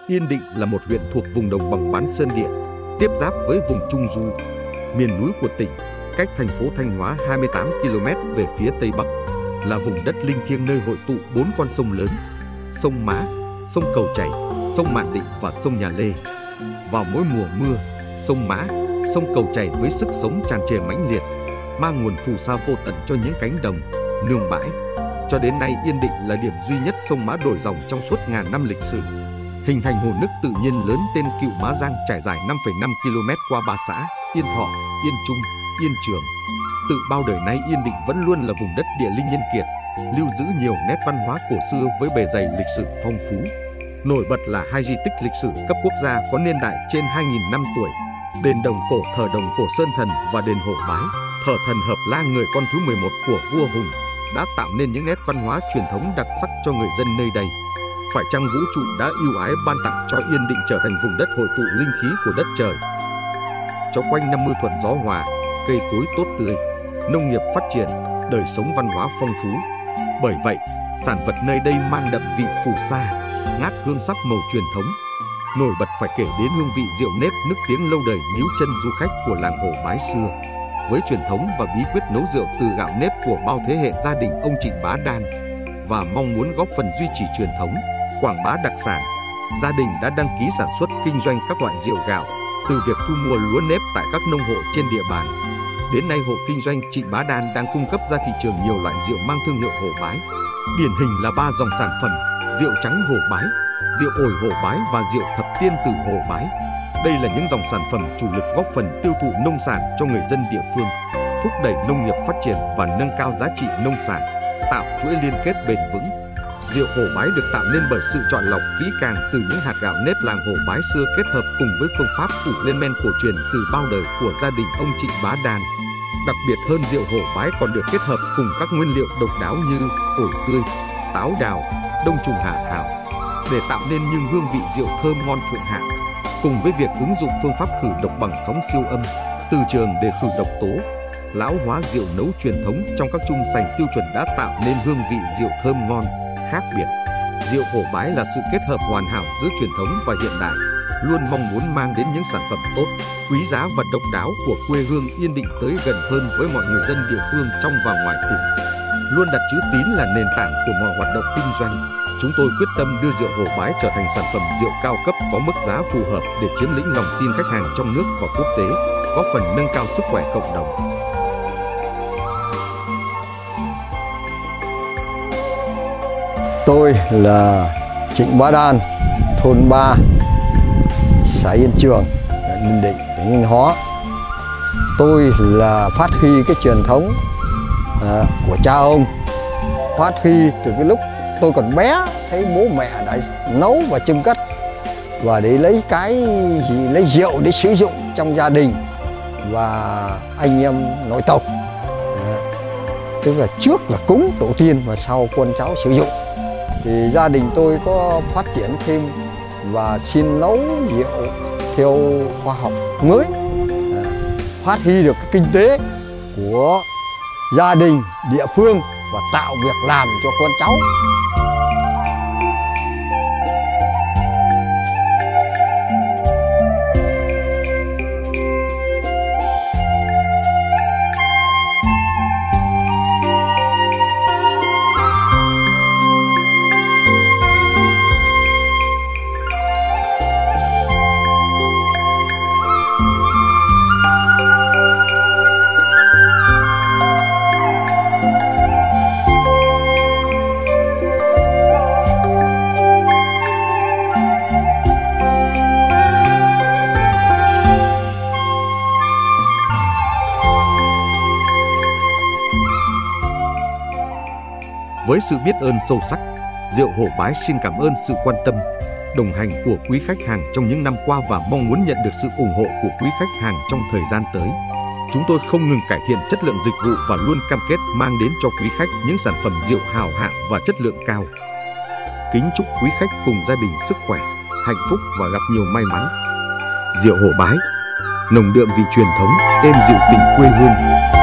Yên Định là một huyện thuộc vùng đồng bằng bán Sơn Điện, tiếp giáp với vùng Trung Du, miền núi của tỉnh, cách thành phố Thanh Hóa 28 km về phía Tây Bắc, là vùng đất linh thiêng nơi hội tụ 4 con sông lớn: sông Mã, sông Cầu Chảy, sông Mạn Định và sông Nhà Lê. Vào mỗi mùa mưa, sông Mã, sông Cầu Chảy với sức sống tràn trề mãnh liệt, mang nguồn phù sa vô tận cho những cánh đồng, nương bãi. Cho đến nay, Yên Định là điểm duy nhất sông Mã đổi dòng trong suốt ngàn năm lịch sử, hình thành hồ nước tự nhiên lớn tên Cựu Mã Giang trải dài 5,5 km qua 3 xã Yên Thọ, Yên Trung, Yên Trường. Tự bao đời nay, Yên Định vẫn luôn là vùng đất địa linh nhân kiệt, lưu giữ nhiều nét văn hóa cổ xưa với bề dày lịch sử phong phú. Nổi bật là 2 di tích lịch sử cấp quốc gia có niên đại trên 2.000 năm tuổi: đền Đồng Cổ thờ Đồng Cổ Sơn Thần và đền Hổ Bái thờ thần Hợp La, người con thứ 11 của vua Hùng, đã tạo nên những nét văn hóa truyền thống đặc sắc cho người dân nơi đây. Phải chăng vũ trụ đã ưu ái ban tặng cho Yên Định trở thành vùng đất hội tụ linh khí của đất trời? Cho quanh năm mưa thuận gió hòa, cây cối tốt tươi, nông nghiệp phát triển, đời sống văn hóa phong phú. Bởi vậy, sản vật nơi đây mang đậm vị phù sa, ngát hương sắc màu truyền thống. Nổi bật phải kể đến hương vị rượu nếp nức tiếng lâu đời níu chân du khách của làng Hổ Bái xưa. Với truyền thống và bí quyết nấu rượu từ gạo nếp của bao thế hệ gia đình ông Trịnh Bá Đan, và mong muốn góp phần duy trì truyền thống, quảng bá đặc sản, gia đình đã đăng ký sản xuất kinh doanh các loại rượu gạo, từ việc thu mua lúa nếp tại các nông hộ trên địa bàn. Đến nay, hộ kinh doanh Trịnh Bá Đan đang cung cấp ra thị trường nhiều loại rượu mang thương hiệu Hổ Bái. Điển hình là 3 dòng sản phẩm: rượu trắng Hổ Bái, rượu ổi Hổ Bái và rượu thập tiên tử Hổ Bái. Đây là những dòng sản phẩm chủ lực góp phần tiêu thụ nông sản cho người dân địa phương, thúc đẩy nông nghiệp phát triển và nâng cao giá trị nông sản, tạo chuỗi liên kết bền vững. Rượu Hổ Bái được tạo nên bởi sự chọn lọc kỹ càng từ những hạt gạo nếp làng Hổ Bái xưa, kết hợp cùng với phương pháp ủ lên men cổ truyền từ bao đời của gia đình ông Trịnh Bá Đan. Đặc biệt hơn, rượu Hổ Bái còn được kết hợp cùng các nguyên liệu độc đáo như ổi tươi, táo đào, đông trùng hạ thảo để tạo nên những hương vị rượu thơm ngon thượng hạng. Cùng với việc ứng dụng phương pháp khử độc bằng sóng siêu âm, từ trường để khử độc tố, lão hóa rượu nấu truyền thống trong các chung sành tiêu chuẩn đã tạo nên hương vị rượu thơm ngon, khác biệt. Rượu Hổ Bái là sự kết hợp hoàn hảo giữa truyền thống và hiện đại, luôn mong muốn mang đến những sản phẩm tốt, quý giá và độc đáo của quê hương Yên Định tới gần hơn với mọi người dân địa phương trong và ngoài tỉnh. Luôn đặt chữ tín là nền tảng của mọi hoạt động kinh doanh, chúng tôi quyết tâm đưa rượu Hổ Bái trở thành sản phẩm rượu cao cấp có mức giá phù hợp để chiếm lĩnh lòng tin khách hàng trong nước và quốc tế, góp phần nâng cao sức khỏe cộng đồng. Tôi là Trịnh Bá Đan, thôn 3, xã Yên Trường, huyện Yên Định, tỉnh Thanh Hóa. Tôi là phát huy cái truyền thống của cha ông, phát huy từ cái lúc tôi còn bé, thấy bố mẹ đã nấu và chưng cất, và để lấy rượu để sử dụng trong gia đình và anh em nội tộc. Tức là trước là cúng tổ tiên và sau con cháu sử dụng. Thì gia đình tôi có phát triển thêm và xin nấu rượu theo khoa học mới, phát huy được cái kinh tế của gia đình, địa phương và tạo việc làm cho con cháu. Với sự biết ơn sâu sắc, rượu Hổ Bái xin cảm ơn sự quan tâm, đồng hành của quý khách hàng trong những năm qua và mong muốn nhận được sự ủng hộ của quý khách hàng trong thời gian tới. Chúng tôi không ngừng cải thiện chất lượng dịch vụ và luôn cam kết mang đến cho quý khách những sản phẩm rượu hào hạng và chất lượng cao. Kính chúc quý khách cùng gia đình sức khỏe, hạnh phúc và gặp nhiều may mắn. Rượu Hổ Bái, nồng đượm vị truyền thống, êm dịu tình quê hương.